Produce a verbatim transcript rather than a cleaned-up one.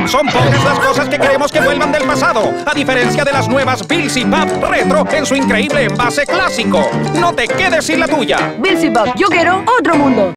Son pocas las cosas que queremos que vuelvan del pasado, a diferencia de las nuevas Bills y Pup Retro en su increíble envase clásico. No te quedes sin la tuya. Bills y Pup, yo quiero otro mundo.